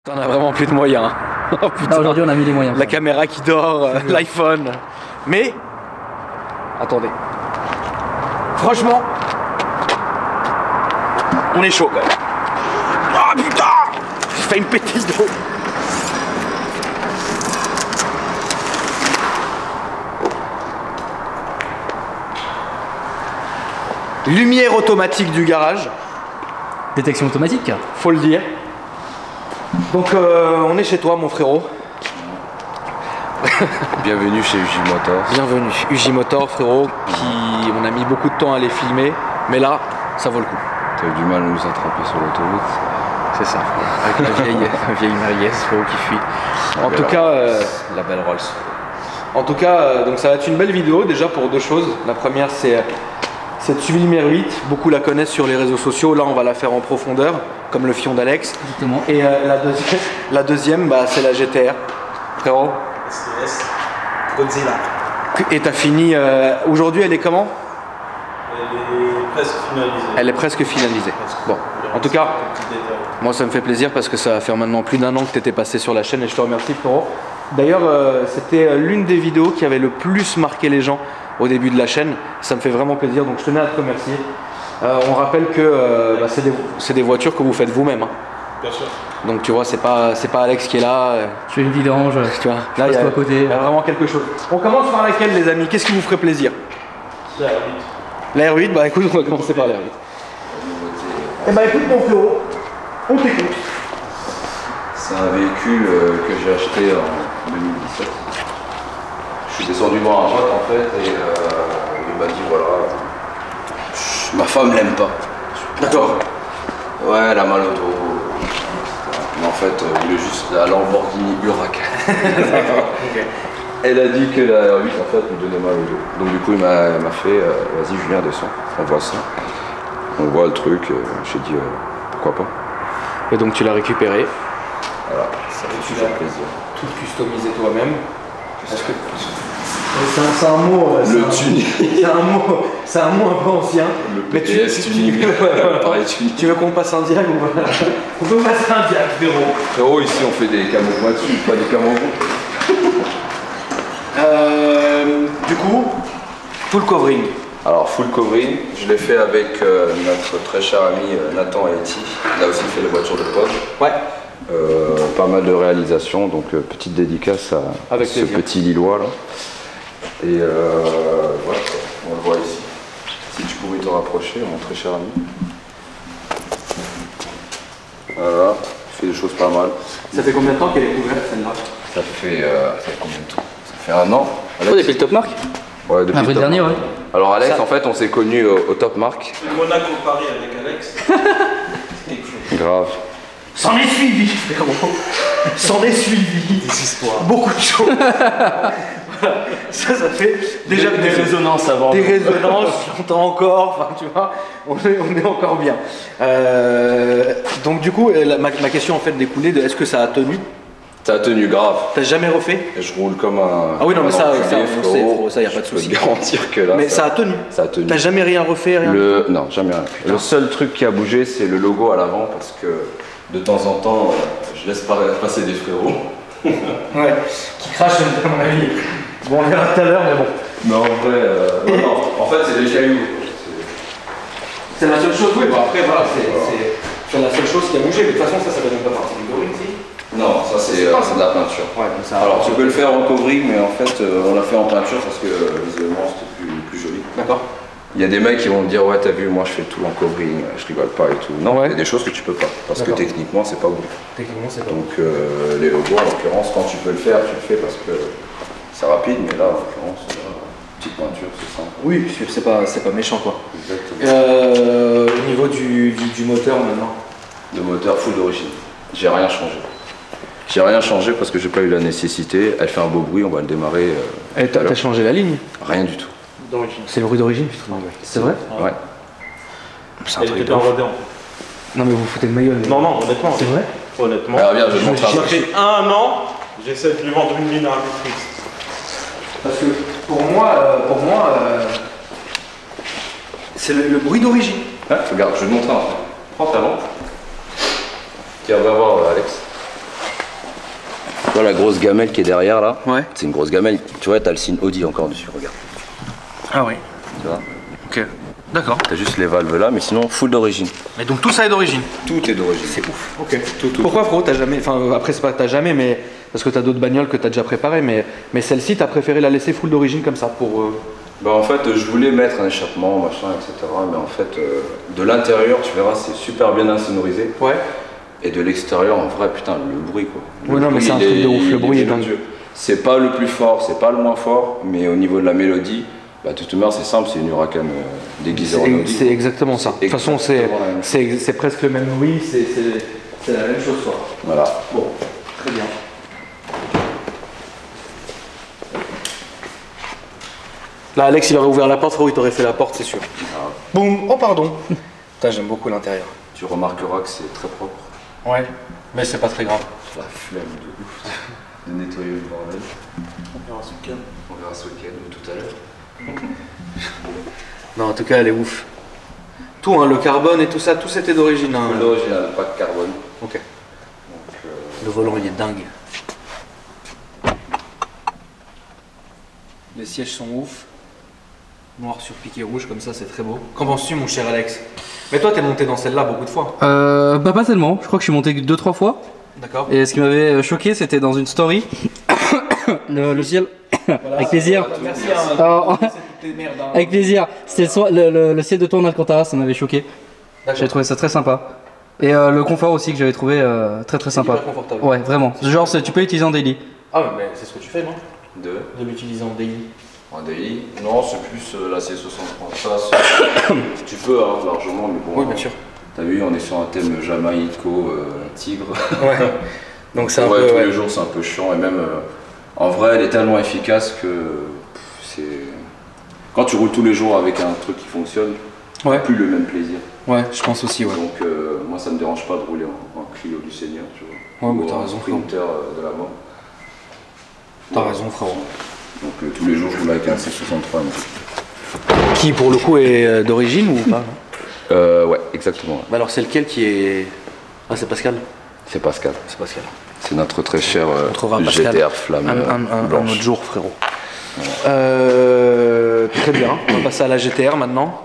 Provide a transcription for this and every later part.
T'en as vraiment plus de moyens. Oh, putain. Aujourd'hui on a mis les moyens. La caméra qui dort, l'iPhone. Mais, attendez. Franchement, on est chaud quand même. Ah putain, j'ai failli me péter le dos. Lumière automatique du garage. Détection automatique. Faut le dire. Donc on est chez toi mon frérot. Bienvenue chez UJ Motors. Bienvenue. UJ Motors frérot, qui on a mis beaucoup de temps à les filmer, mais là ça vaut le coup. T'as eu du mal à nous attraper sur l'autoroute. C'est ça frérot. Avec la vieille Merguez frérot qui fuit. En tout cas, la belle Rolls. En tout cas, donc ça va être une belle vidéo déjà pour deux choses. La première c'est cette sublime R8, beaucoup la connaissent sur les réseaux sociaux, là on va la faire en profondeur, comme le fion d'Alex. Exactement. Et la deuxième bah, c'est la GTR, frérot. STS Godzilla. Et t'as fini, aujourd'hui elle est comment? Elle est presque finalisée. Elle est presque finalisée. Bon, en tout cas, moi ça me fait plaisir parce que ça va faire maintenant plus d'un an que tu étais passé sur la chaîne et je te remercie frérot. D'ailleurs, c'était l'une des vidéos qui avait le plus marqué les gens au début de la chaîne. Ça me fait vraiment plaisir, donc je tenais à te remercier. On rappelle que bah, c'est des voitures que vous faites vous-même. Hein. Bien sûr. Donc tu vois, c'est pas Alex qui est là. Je fais une vidange. Tu vois, là il il y y a vraiment quelque chose. On commence par laquelle les amis? Qu'est-ce qui vous ferait plaisir? La R8. La R8, bah écoute, on va commencer par la R8. Eh bah écoute mon frérot, on t'écoute. C'est un véhicule que j'ai acheté en 2017. Je suis descendu voir un pote en fait et il m'a dit voilà, ma femme l'aime pas. D'accord. Ouais, elle a mal au dos. Mais en fait, il voulait juste la Lamborghini Huracan. Ok. Elle a dit que la R8 en fait lui donnait mal au dos. Donc du coup il m'a fait vas-y Julien descends, on voit ça. On voit le truc, j'ai dit pourquoi pas. Et donc tu l'as récupéré. Voilà, ça fait toujours plaisir. Tout customisé toi-même. Parce que c'est un mot. Le tuning. C'est un mot un peu ancien. Le PTS tuning. Pareil tuning. Tu veux qu'on passe un diag ou pas? On peut passer un diag, frérot. Frérot, ici on fait des camos pointus, pas des camos Du coup, full covering. Alors full covering, je l'ai fait avec notre très cher ami Nathan Haïti. Il a aussi fait les voitures de pote. Ouais. Pas mal de réalisations, donc petite dédicace à avec ce plaisir. petit Lillois là. Et voilà, on le voit ici. Si tu pouvais te rapprocher, mon très cher ami. Voilà, il fait des choses pas mal. Ça fait combien de temps qu'elle est ouverte celle-là? Ça fait combien de temps? Ça fait un an. Oh, depuis le Top Mark? Ouais, depuis Avril le Top dernier, Mark. ouais. Alors Alex, Ça... en fait, on s'est connus au Top Mark. Monaco Paris avec Alex. C'est quelque chose. Grave. S'en est suivi, frérot. S'en est suivi. Des histoires. Beaucoup de choses. Voilà. Ça fait déjà des résonances avant. Des résonances, j'entends encore, enfin tu vois, on est encore bien. Donc du coup, ma question en fait découlait de est-ce que ça a tenu? Ça a tenu grave. T'as jamais refait? Et je roule comme un. Ah oui, non, mais ça, enculé, on sait, frérot, ça y a pas de Je peux souci. te garantir que là. Mais ça a tenu? Ça a tenu. T'as jamais rien refait, rien? Non, jamais rien. Le seul truc qui a bougé, c'est le logo à l'avant parce que de temps en temps, je laisse passer des frérots. Ouais, qui crachent à mon avis. Bon, on verra tout à l'heure, mais bon. Mais en vrai, non, en fait, c'est des cailloux. C'est la seule chose, oui, bon après voilà, c'est la seule chose qui a bougé, mais de toute façon ça fait même pas partie du covering, si? Non, ça c'est de la peinture. Ouais, comme ça. Alors tu peux le faire en covering, mais en fait, on l'a fait en peinture parce que visuellement c'était plus joli. D'accord. Il y a des mecs qui vont me dire ouais t'as vu moi je fais tout en covering, je rigole pas et tout. Non, Ouais. il y a des choses que tu peux pas parce que techniquement c'est pas bon. Techniquement c'est pas bon. Donc les logos en l'occurrence quand tu peux le faire tu le fais parce que c'est rapide, mais là en l'occurrence petite peinture c'est simple. Oui, c'est pas méchant quoi. Exactement. Au niveau du moteur maintenant. Le moteur full d'origine. J'ai rien changé. J'ai rien changé parce que j'ai pas eu la nécessité. Elle fait un beau bruit, on va le démarrer. Et t'as changé la ligne? Rien du tout. D'origine. C'est le bruit d'origine? C'est vrai? Ouais. C'est un Elle truc était de pas ouf. rodée en Non mais vous foutez de ma gueule. Non, non, honnêtement. C'est vrai? Honnêtement. Alors viens, je te montre Ça un fait un an, j'essaie de lui vendre une ligne arbitrice. Parce que pour moi, c'est le bruit d'origine. Regarde, je vais te montrer un truc. Prends ta lampe. Tiens, va voir Alex. Tu vois la grosse gamelle qui est derrière là? Ouais. C'est une grosse gamelle. Tu vois, t'as le signe Audi encore dessus, regarde. Ah oui. Tu vois? Ok. D'accord. T'as juste les valves là, mais sinon full d'origine. Et donc tout ça est d'origine? Tout est d'origine. C'est ouf. Ok. Pourquoi frérot t'as jamais, enfin après c'est pas t'as jamais, mais parce que t'as d'autres bagnoles que t'as déjà préparées, mais celle-ci t'as préféré la laisser full d'origine comme ça pour. Bah en fait je voulais mettre un échappement, machin, etc. Mais en fait de l'intérieur tu verras c'est super bien insonorisé. Ouais. Et de l'extérieur en vrai putain le bruit quoi. Ouais non mais c'est un truc de ouf, le bruit est dingue. C'est pas le plus fort, c'est pas le moins fort, mais au niveau de la mélodie, bah de toute manière c'est simple, c'est une Huracan déguisée en Audi. C'est exactement ça. De toute façon c'est presque le même bruit, c'est la même chose quoi. Voilà. Bon, très bien. Là, Alex, il aurait ouvert la porte, frérot, il t'aurait fait la porte, c'est sûr. Ah. Boum. Oh, pardon. Putain, j'aime beaucoup l'intérieur. Tu remarqueras que c'est très propre. Ouais, mais c'est pas très grave. La flemme de ouf de nettoyer le bordel. On verra ce week-end. On verra ce week-end ou tout à l'heure. Non, en tout cas, elle est ouf. Tout, hein, le carbone et tout ça, tout c'était d'origine. Hein. L'original, pas de carbone. Ok. Donc, Le volant, il est dingue. Les sièges sont ouf. Noir sur piqué rouge, comme ça, c'est très beau. Qu'en penses-tu, mon cher Alex? Mais toi, t'es monté dans celle-là beaucoup de fois. Bah pas tellement, je crois que je suis monté 2-3 fois. D'accord. Et ce qui m'avait choqué, c'était dans une story. le ciel. Voilà, avec plaisir. Merci. Alors, Tes merdes, hein. avec plaisir. C'était le ciel de tourne Alcantara, ça m'avait choqué. J'ai trouvé ça très sympa. Et le confort aussi que j'avais trouvé très sympa. Hyper confortable. Ouais, vraiment. Genre, tu peux l'utiliser en daily. Ah, mais c'est ce que tu fais, non? De l'utiliser en daily. En daily. Non, c'est plus la C63. Ça, tu peux hein, largement, mais bon. Oui, bien sûr. T'as vu, on est sur un thème jamaïco, tigre. Ouais. Donc c'est un ouais, peu. tous Ouais. les jours, c'est un peu chiant. Et même, en vrai, elle est tellement efficace que c'est. Quand tu roules tous les jours avec un truc qui fonctionne, Ouais. plus le même plaisir. Ouais, je pense aussi, ouais. Donc, moi, ça me dérange pas de rouler en Clio du Seigneur, tu vois. Ouais, mais Ou t'as en raison, Sprinter de la mort. T'as raison, frérot. Donc, tous les jours, je roule avec un C63. Qui, pour le coup, est d'origine ou pas? Ouais, exactement. Bah alors, c'est lequel qui est. Ah, c'est Pascal. C'est Pascal. C'est Pascal. C'est notre très cher On trouvera Pascal GTR Flamme un blanche. autre jour, frérot. Très bien. On va passer à la GTR maintenant.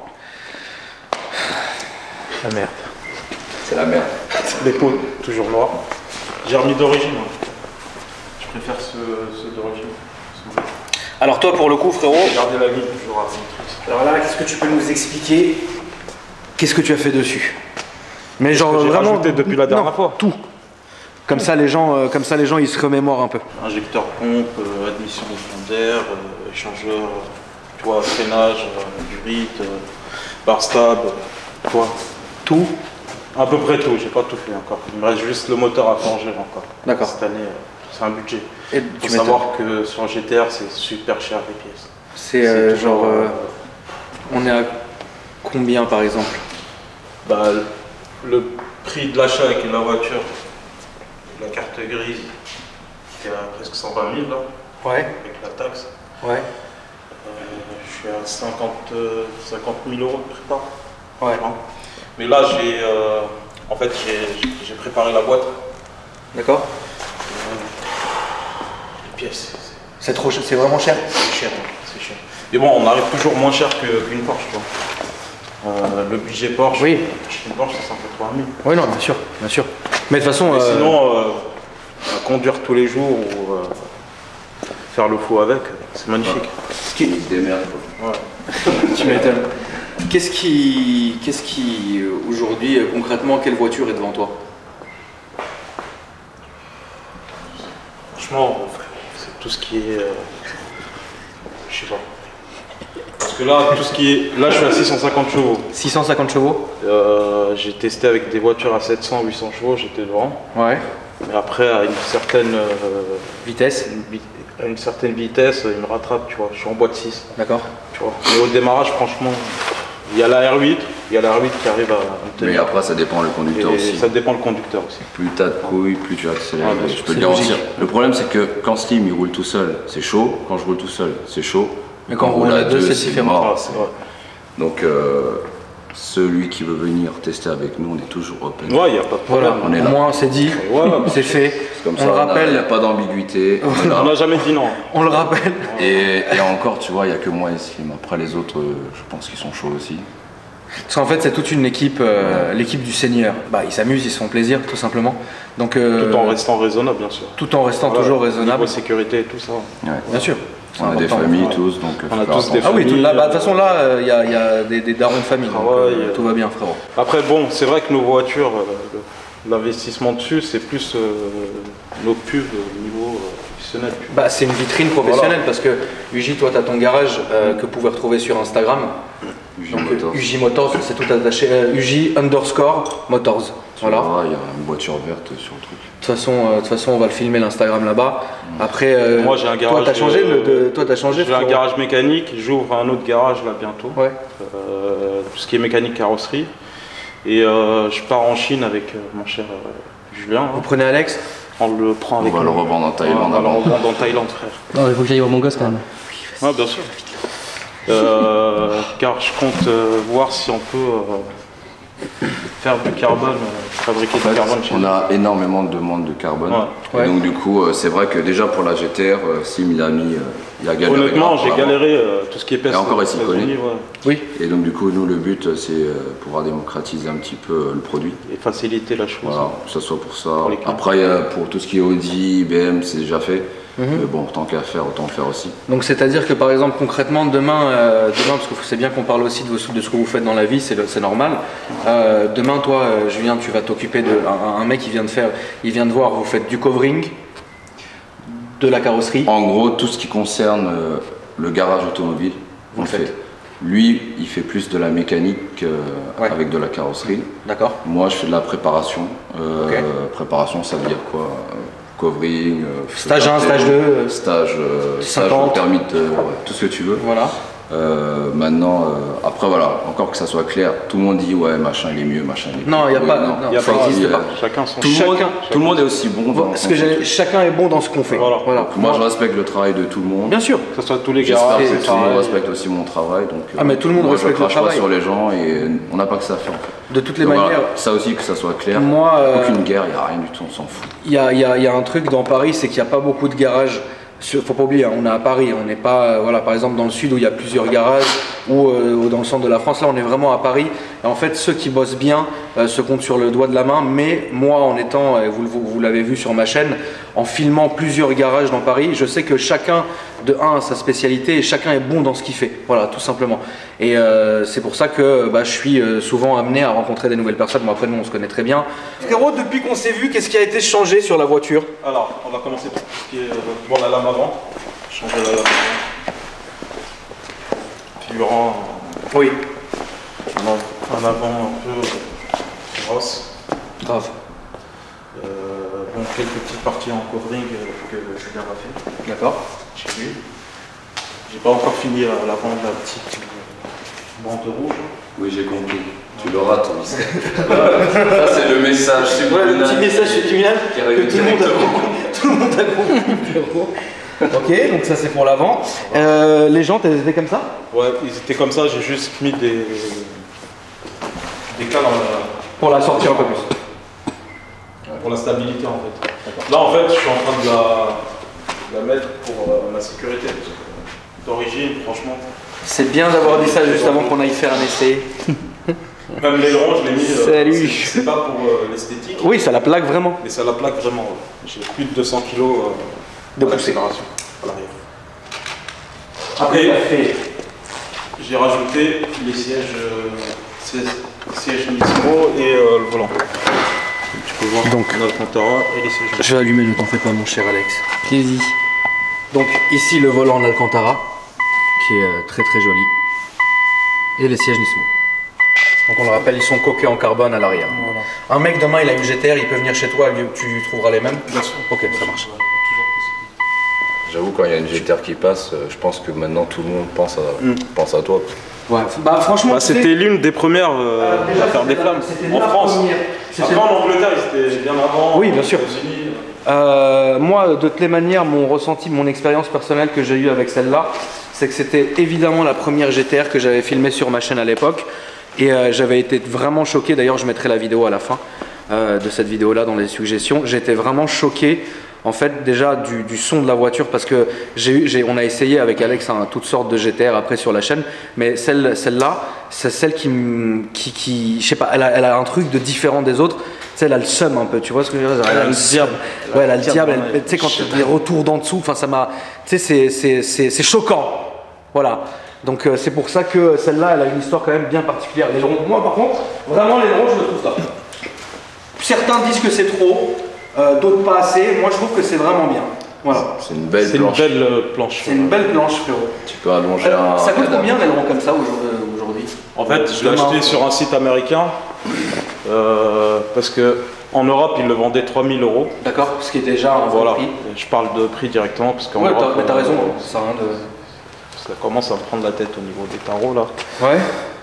La merde. C'est la merde. Les pots, toujours noirs. J'ai remis d'origine. Moi. Je préfère ceux d'origine. Alors, toi, pour le coup, frérot. Gardez la vie toujours à truc. Alors là, qu'est-ce que tu peux nous expliquer? Qu'est-ce que tu as fait dessus? Mais genre que j'ai vraiment rajouté depuis la dernière fois. Tout. Comme ça, les gens, ils se remémorent un peu. Injecteur pompe, admission de fond d'air, échangeur, tu vois, freinage, du rythme, bar stab, tu vois, Tout. à peu près tout. J'ai pas tout fait encore. Il me reste juste le moteur à changer encore. D'accord. Cette année, c'est un budget. Et Il tu faut savoir que sur GTR, c'est super cher les pièces. c'est toujours, genre, on est à combien par exemple? Bah, le prix de l'achat avec la voiture, la carte grise, qui est à presque 120 000 là, Ouais. avec la taxe. Ouais. Je suis à 50 000 euros de prépa. Ouais. Hein. Mais là, en fait, j'ai préparé la boîte. D'accord. Les pièces, C'est trop cher. C'est vraiment cher. c'est cher. Hein, c'est cher. Mais bon, on arrive toujours moins cher qu'une Porsche, tu vois. Le budget Porsche, Oui. acheter une Porsche, c'est 180 000. Oui, non, bien sûr, bien sûr. Mais de toute façon. Mais sinon, conduire tous les jours ou faire le fou avec, c'est magnifique. Il se démerde. Quoi. Ouais. tu m'étonnes. Qu'est-ce qui aujourd'hui, concrètement, quelle voiture est devant toi? Franchement, c'est tout ce qui est. Je sais pas. Parce que là, tout ce qui est. Là, je suis à 650 chevaux. 650 chevaux. J'ai testé avec des voitures à 700, 800 chevaux, j'étais devant. Ouais. Mais après, à une certaine, Vitesse. à une certaine vitesse, il me rattrape, tu vois. Je suis en boîte 6, D'accord. tu vois. Mais au démarrage, franchement, il y a la R8, qui arrive à me Mais tenir. après, ça dépend le conducteur Et aussi. ça dépend le conducteur aussi. Plus t'as de couilles, plus tu accélères. Ah, bien je sûr, peux te c'est garantir. logique. Le problème, c'est que quand Slim il roule tout seul, c'est chaud. Quand je roule tout seul, c'est chaud. Mais quand on roule à deux, c'est différent. mort. Ah, c'est vrai. Donc, celui qui veut venir tester avec nous, on est toujours open. Ouais, il n'y a pas de problème. Voilà, On est là. moi c'est dit, c'est fait. Comme On ça, le il rappelle. n'y a pas d'ambiguïté. On n'a jamais dit non. On le rappelle. Et encore, tu vois, il n'y a que moi et Slim. Après, les autres, je pense qu'ils sont chauds aussi. Parce qu'en fait, c'est toute une équipe, l'équipe du Seigneur. Bah, ils s'amusent, ils se font plaisir, tout simplement. Donc, Tout en restant raisonnable, bien sûr. tout en restant Voilà, toujours raisonnable. niveau sécurité et tout ça. Ouais. Bien sûr. C'est On a des important. familles tous, donc On a faut faire tous des Ah oui, familles. là, bah, de toute façon, là, il y a des darons de famille. Donc, Travail, tout va bien, frérot. Après, bon, c'est vrai que nos voitures, l'investissement dessus, c'est plus nos pubs au niveau professionnel. Bah, c'est une vitrine professionnelle parce que Uji, toi, tu as ton garage que vous pouvez retrouver sur Instagram. Uji Donc, Motors. Uji Motors, c'est tout attaché. Uji_Motors. Voilà. Il y a une voiture verte sur le truc. De toute façon, on va le filmer l'Instagram là-bas. Après, Moi, j'ai un garage. toi, t'as changé, t'as changé. J'ai un frérot. garage mécanique. J'ouvre un autre garage là bientôt. Ouais. Tout ce qui est mécanique carrosserie. Et je pars en Chine avec mon cher Julien. Vous prenez Alex. On le prend On avec va le nous. revendre en Thaïlande. On va le avant. revendre en Thaïlande, frère. Non, il faut que j'aille voir mon gosse quand même. Ouais, bien sûr. Car je compte voir si on peut faire du carbone, fabriquer En fait, du carbone chez on nous. a énormément de demandes de carbone. Ouais. Et donc du coup, c'est vrai que déjà pour la GTR, Sim il a mis, il a galéré. Honnêtement, grave j'ai pour l'avoir. galéré tout ce qui est peste. Et encore, il s'y connaît. ouais. Oui. Et donc du coup, nous le but, c'est pouvoir démocratiser un petit peu le produit. Et faciliter la chose. Voilà, que ce soit pour ça. Pour les clients. Après, pour tout ce qui est Audi, BM, c'est déjà fait. Mais bon, tant qu'à faire, autant le faire aussi. Donc c'est-à-dire que par exemple concrètement demain, parce que c'est bien qu'on parle aussi de ce que vous faites dans la vie, c'est normal. Demain, toi, Julien, tu vas t'occuper de un mec qui vient de voir, vous faites du covering, de la carrosserie. En gros, tout ce qui concerne le garage automobile, Vous on le le fait. faites. Lui, il fait plus de la mécanique Ouais. avec de la carrosserie. D'accord. Moi, je fais de la préparation. Ok. Préparation, ça veut dire quoi Covering, Stage 1, stage 2, stage, 50. permis de tout ce que tu veux. Voilà. Maintenant, après voilà, encore que ça soit clair, tout le monde dit ouais, machin il est mieux, machin il est Non, mieux. il y a Oui, pas- non, non, Il y a ça pas, existe pas. Chacun son Tout le, monde, Chacun- tout le monde est aussi bon dans Parce que chacun est bon dans ce qu'on fait. Voilà. Moi, je respecte le travail de tout le monde. Bien sûr. Que ce soit tous les J'espère garages, que c'est tout le monde pareil. respecte aussi mon travail. Donc, Ah, mais tout le monde moi, respecte je le crache pas travail. sur les gens et on n'a pas que ça à faire en fait. De toutes les Donc, voilà, manières, ça aussi que ça soit clair. moi, Aucune guerre, il n'y a rien du tout, on s'en fout. il y a un truc dans Paris, c'est qu'il n'y a pas beaucoup de garages. Faut pas oublier, hein, on est à Paris, on n'est pas, voilà, par exemple dans le sud où il y a plusieurs garages ou dans le centre de la France, là on est vraiment à Paris. Et en fait, ceux qui bossent bien se comptent sur le doigt de la main. Mais moi, en étant, vous l'avez vu sur ma chaîne, en filmant plusieurs garages dans Paris, je sais que chacun de un a sa spécialité et chacun est bon dans ce qu'il fait. Voilà, tout simplement. Et c'est pour ça que je suis souvent amené à rencontrer des nouvelles personnes. Bon, après, nous, on se connaît très bien. Frérot, depuis qu'on s'est vu, qu'est-ce qui a été changé sur la voiture? Alors, on va commencer par ce qui est bon, la lame avant. Changer la lame avant. Figurant Oui. en avant un peu grosse. Grave. Bon, quelques petites parties en covering que Julien a fait D'accord. chez lui. J'ai pas encore fini la vente de la petite bande rouge. Oui, j'ai compris. Tu l'auras, ton message. Ça, c'est le message. Ouais, le petit message subliminal Qui que arrive tout le monde a directement. compris. Tout le monde a compris, frérot. Ok, donc ça c'est pour l'avant. Les jantes, elles étaient comme ça? Ouais, ils étaient comme ça, j'ai juste mis des cas dans la, Pour la sortir un peu plus. pour la stabilité en fait. Là en fait, je suis en train de la mettre pour la sécurité. Parce que d'origine, franchement, C'est bien d'avoir dit ça juste avant qu'on aille faire un essai. même l'aileron, je l'ai mis. Salut. C'est pas pour l'esthétique, Oui, ça la plaque vraiment. mais ça la plaque vraiment. J'ai plus de 200 kg De poussée. d'accélération à l'arrière. Après, j'ai rajouté les sièges Nismo et le volant. Tu peux voir Donc. l'Alcantara et les sièges. Je vais allumer, ne t'en fais pas, mon cher Alex. Allez-y. Donc ici le volant en Alcantara, qui est très très joli. Et les sièges Nismo. Donc on le rappelle, ils sont coqués en carbone à l'arrière. Voilà. Un mec demain il a une GTR, il peut venir chez toi, tu lui trouveras les mêmes. Bien sûr. Ok, ça marche. Toujours possible. J'avoue, quand il y a une GTR qui passe, je pense que maintenant tout le monde pense à toi. Ouais. Bah franchement, Bah, c'était l'une des premières à faire des flammes en France. Après en Angleterre, ils étaient bien avant. Oui, bien sûr. Aux États-Unis. Moi, de toutes les manières, mon ressenti, mon expérience personnelle que j'ai eue avec celle-là, c'est que c'était évidemment la première GTR que j'avais filmée sur ma chaîne à l'époque. Et j'avais été vraiment choqué, d'ailleurs je mettrai la vidéo à la fin de cette vidéo là dans les suggestions. J'étais vraiment choqué en fait déjà du son de la voiture, parce que on a essayé avec Alex toutes sortes de GTR après sur la chaîne, mais celle-là c'est celle qui je sais pas, elle a un truc de différent des autres. Tu sais, elle a le seum un peu, tu vois ce que je veux dire, elle a le diable. Ouais, elle a le diable, tu sais, quand les retours d'en dessous, enfin ça m'a, tu sais, c'est choquant, voilà. Donc c'est pour ça que celle-là elle a une histoire quand même bien particulière. Moi par contre, vraiment l'aileron je le trouve top. Certains disent que c'est trop, d'autres pas assez. Moi je trouve que c'est vraiment bien. Voilà. C'est une belle planche. C'est une belle planche, frérot. Tu peux allonger ça coûte combien l'aileron comme ça aujourd'hui? En fait, je l'ai acheté sur un site américain parce que en Europe ils le vendaient 3000 €. D'accord, ce qui est déjà un bon prix. Je parle de prix directement parce qu'en Europe, Europe, t'as raison, ça rien de... ça commence à me prendre la tête au niveau des tarots là. Ouais.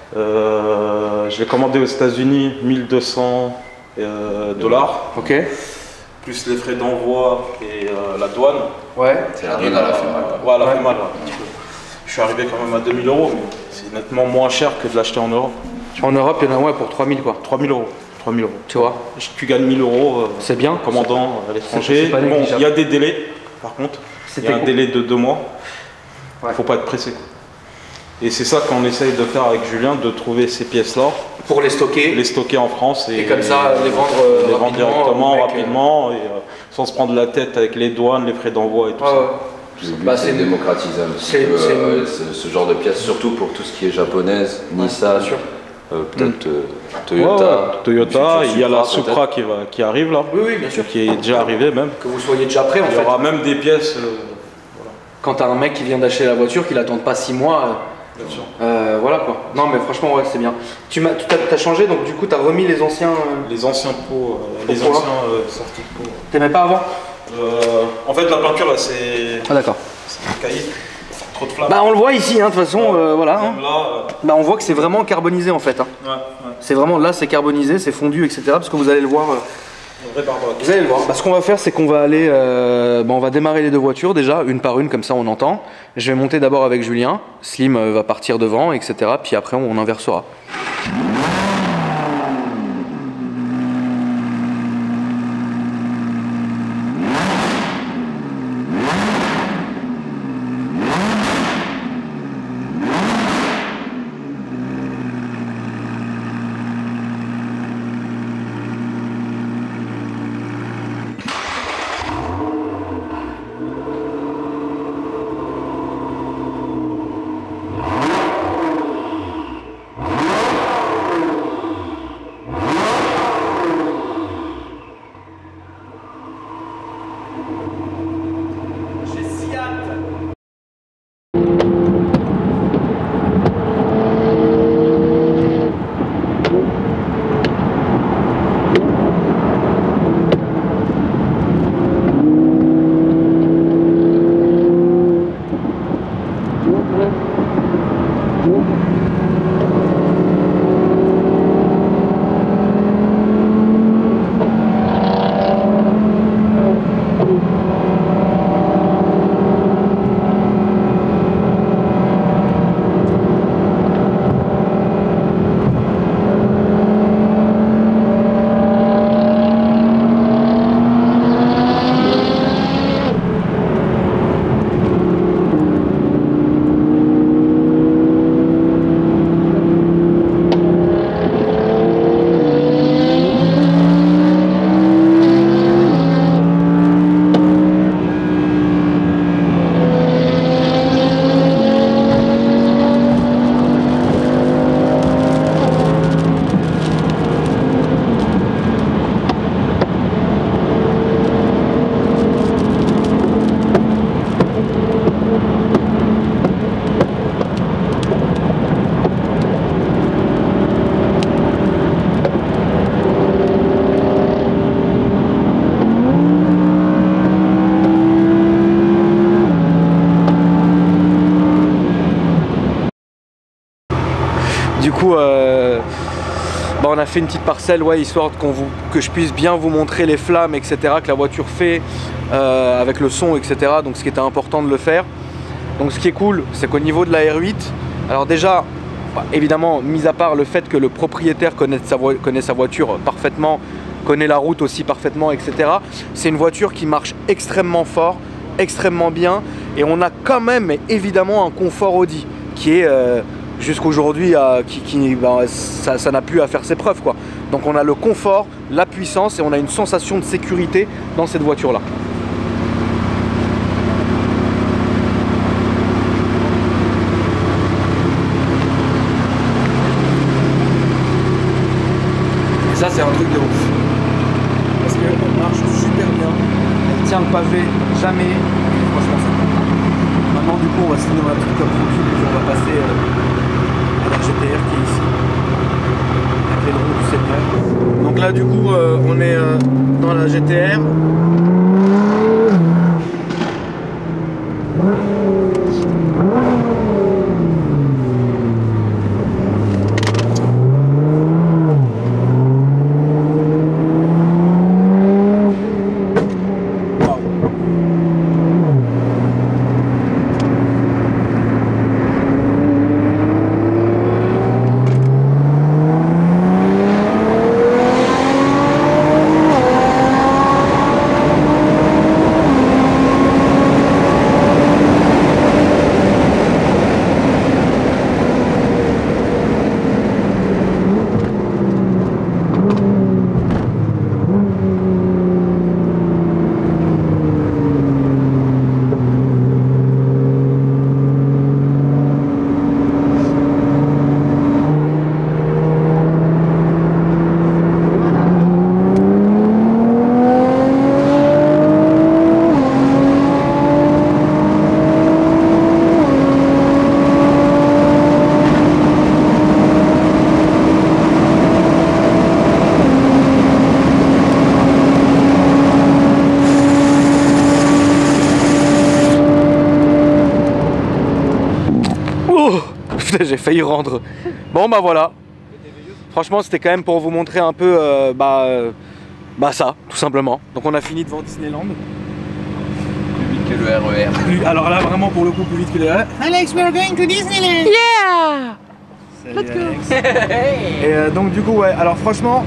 Je l'ai commandé aux États-Unis, 1200 $. Ok. Plus les frais d'envoi et la douane. Ouais. La douane, elle a fait mal. Ouais, elle a fait mal. Ouais. Je suis arrivé quand même à 2000 €, mais c'est nettement moins cher que de l'acheter en Europe. En Europe, il y en a pour 3000 quoi. 3000 €. 3000 €. Tu vois. Tu gagnes 1000 € c'est bien. en commandant à l'étranger. Bon, il y a des délais par contre. Il y a un délai de 2 mois. Ouais. Faut pas être pressé. Et c'est ça qu'on essaye de faire avec Julien, de trouver ces pièces-là. Pour les stocker. Les stocker en France. Et comme ça, les vendre directement, rapidement, et sans se prendre la tête avec les douanes, les frais d'envoi et tout ça. Le but, c'est de démocratiser un petit peu ce genre de pièces, surtout pour tout ce qui est japonaise, Nissan, peut-être Toyota. Toyota, il y a la Supra qui arrive là. Oui, bien sûr. Qui est déjà arrivée même. Que vous soyez déjà prêt en fait. Il y aura même des pièces. Quand t'as un mec qui vient d'acheter la voiture, qu'il n'attende pas 6 mois. Bien sûr. Voilà quoi. Non mais franchement ouais c'est bien. Tu as changé donc du coup tu as remis les anciens. Les anciens pots, les anciens sorties de pots. T'aimais pas avant? En fait la peinture là c'est. Ah d'accord. C'est caillé. Trop de flammes. Bah on le voit ici hein, de toute façon voilà. Hein. Là, bah on voit que c'est vraiment carbonisé en fait. Hein. Ouais. C'est vraiment là c'est carbonisé, c'est fondu etc. Parce que vous allez le voir. Vous allez le voir. Bah, ce qu'on va faire, c'est qu'on va aller, on va démarrer les deux voitures déjà, une par une, comme ça on entend. Je vais monter d'abord avec Julien. Slim va partir devant, etc. Puis après, on inversera. Du coup, on a fait une petite parcelle, ouais, histoire que je puisse bien vous montrer les flammes, etc., que la voiture fait avec le son, etc. Donc, ce qui était important de le faire. Donc, ce qui est cool, c'est qu'au niveau de la R8, alors déjà, évidemment, mis à part le fait que le propriétaire connaît sa voiture parfaitement, connaît la route aussi parfaitement, etc. C'est une voiture qui marche extrêmement fort, extrêmement bien, et on a quand même évidemment un confort Audi qui est jusqu'aujourd'hui ça n'a plus à faire ses preuves, quoi. Donc on a le confort, la puissance, et on a une sensation de sécurité dans cette voiture là. Et ça c'est un truc de ouf, parce qu'elle marche super bien, elle tient le pavé jamais, et franchement c'est cool. Maintenant du coup on va se finir un truc comme tranquille, et puis on va passer à la GTR qui est ici, avec les roues du Seigneur. Donc là du coup on est dans la GTR. J'ai failli rendre. Bon bah voilà. Franchement c'était quand même pour vous montrer un peu ça, tout simplement. Donc on a fini devant Disneyland. Plus vite que le RER. Alors là vraiment pour le coup plus vite que le RER. Alex, we're going to Disneyland! Yeah! Salut Alex. Et donc du coup ouais, alors franchement,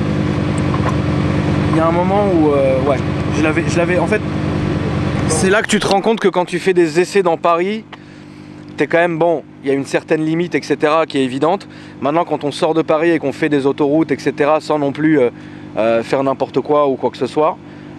il y a un moment où ouais, je l'avais en fait. C'est là que tu te rends compte que quand tu fais des essais dans Paris, t'es quand même bon, il y a une certaine limite, etc. qui est évidente. Maintenant quand on sort de Paris et qu'on fait des autoroutes, etc. sans non plus faire n'importe quoi ou quoi que ce soit,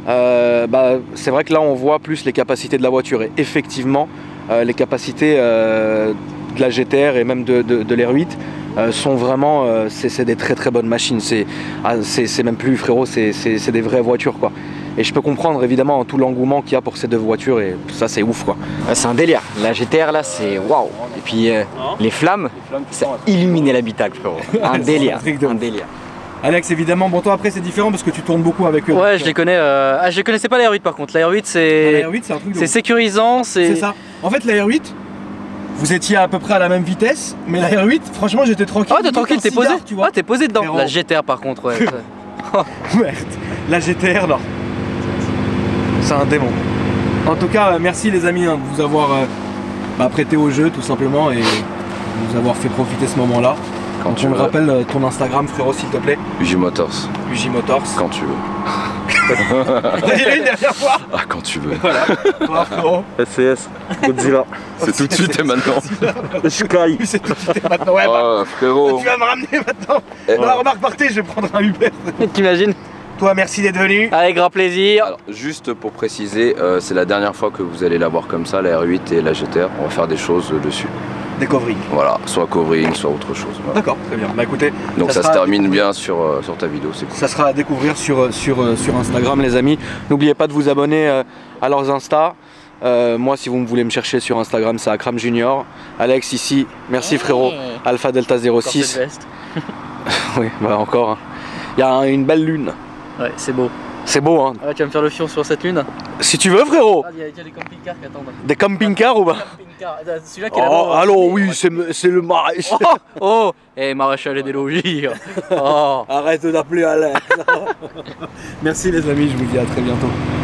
c'est vrai que là on voit plus les capacités de la voiture. Et effectivement, les capacités de la GTR et même de l'R8 sont vraiment, c'est des très très bonnes machines. C'est même plus frérot, c'est des vraies voitures quoi. Et je peux comprendre évidemment tout l'engouement qu'il y a pour ces deux voitures, et ça c'est ouf quoi. C'est un délire, la GTR là c'est waouh. Et puis les flammes, ça illuminait l'habitacle frérot. Un délire, un délire. Alex évidemment, bon toi après c'est différent parce que tu tournes beaucoup avec eux. Ouais je les connais, je connaissais pas la R8 par contre, la R8 c'est sécurisant, c'est ça. En fait la R8, vous étiez à peu près à la même vitesse, mais la R8 franchement j'étais tranquille. Ah t'es tranquille, t'es posé, tu vois. Ah t'es posé dedans. La GTR par contre ouais. Merde, la GTR là. C'est un démon. En tout cas, merci les amis de vous avoir prêté au jeu tout simplement et de nous avoir fait profiter ce moment-là. Quand tu me rappelles ton Instagram frérot s'il te plaît. UJ Motors. UJ Motors. Quand tu veux. T'as dit une dernière fois. Ah quand tu veux. Voilà. Toi frérot. SCS. Godzilla. C'est tout de suite et maintenant. Sky. C'est tout de suite et maintenant. Ouais, frérot. Tu vas me ramener maintenant. Dans la remarque partez, je vais prendre un Uber. T'imagines? Toi, merci d'être venu. Avec grand plaisir. Alors, juste pour préciser, c'est la dernière fois que vous allez la voir comme ça, la R8 et la GTR. On va faire des choses dessus. Des coverings. Voilà, soit covering, soit autre chose. Voilà. D'accord, très bien. Bah écoutez, donc ça se termine bien sur ta vidéo, c'est cool. Ça sera à découvrir sur Instagram les amis. N'oubliez pas de vous abonner à leurs Insta. Moi si vous voulez me chercher sur Instagram c'est Akram Junior. Alex ici, merci frérot. Alpha Delta 06. Oui, bah encore. Hein. Il y a une belle lune. Ouais, c'est beau. C'est beau hein. Ouais, tu vas me faire le fion sur cette lune? Si tu veux frérot. Il y a des camping-cars qui attendent. Des camping-cars ou pas? Celui-là qui est là-bas. Oh, alors oui, c'est le maréchal. Oh, et maréchal et des logis. Oh. Arrête d'appeler Alex. Merci les amis, je vous dis à très bientôt.